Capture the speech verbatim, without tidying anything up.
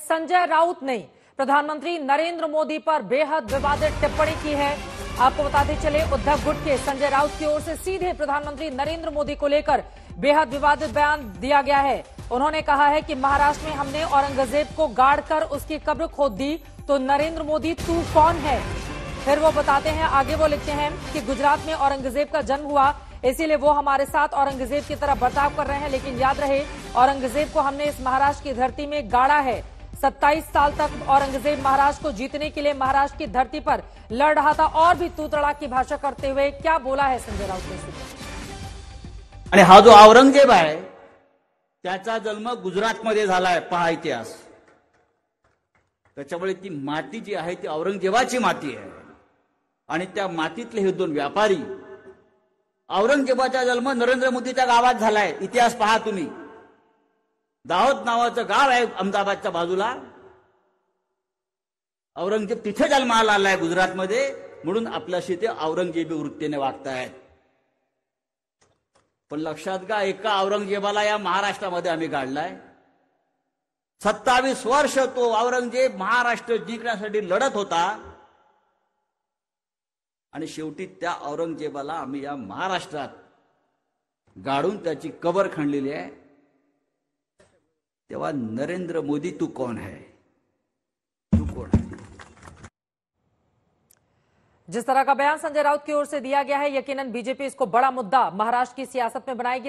संजय राउत ने प्रधानमंत्री नरेंद्र मोदी पर बेहद विवादित टिप्पणी की है। आपको बताते चले, उद्धव गुट के संजय राउत की ओर से सीधे प्रधानमंत्री नरेंद्र मोदी को लेकर बेहद विवादित बयान दिया गया है। उन्होंने कहा है कि महाराष्ट्र में हमने औरंगजेब को गाड़कर उसकी कब्र खोद दी, तो नरेंद्र मोदी तू कौन है। फिर वो बताते हैं, आगे वो लिखते हैं कि गुजरात में औरंगजेब का जन्म हुआ, इसीलिए वो हमारे साथ औरंगजेब की तरह बर्ताव कर रहे हैं, लेकिन याद रहे औरंगजेब को हमने इस महाराष्ट्र की धरती में गाड़ा है। सत्ताईस साल तक औरंगजेब महाराष्ट्र को जीतने के लिए महाराष्ट्र की धरती पर लड़ रहा था। और भी तू तड़ाक की भाषा करते हुए क्या बोला है संजय राउत ने। आणि हा जो औरंगजेब आहे त्याचा जन्म गुजरातमध्ये झालाय, पहा इतिहास। त्याच्यामुळे ती माती जी आहे ती औरंगजेबाची माती आहे आणि त्या मातीतले हे दोन व्यापारी, औरंगजेबाचा जन्म नरेंद्र मोदीच्या गावात झालाय, इतिहास पहा तुम्ही। दाहोद नावाचं गाव आहे अहमदाबादच्या बाजूला, औरंगजेब तिथे जन्माला आलाय गुजरातमध्ये, म्हणून आपल्याशी ते औरंगजेबी वृत्तीने वागतायत। पण लक्षात घ्या, एका औरंगजेबाला या महाराष्ट्रामध्ये आम्ही गाडलाय। सत्तावीस वर्ष तो औरंगजेब महाराष्ट्र जिंकण्यासाठी लढत होता आणि शेवटी त्या औरंगजेबाला आम्ही या महाराष्ट्रात गाडून त्याची कबर खणलेली आहे। तेव्हा नरेंद्र मोदी तू कौन है, तू कौन है। जिस तरह का बयान संजय राउत की ओर से दिया गया है, यकीनन बीजेपी इसको बड़ा मुद्दा महाराष्ट्र की सियासत में बनाएगी।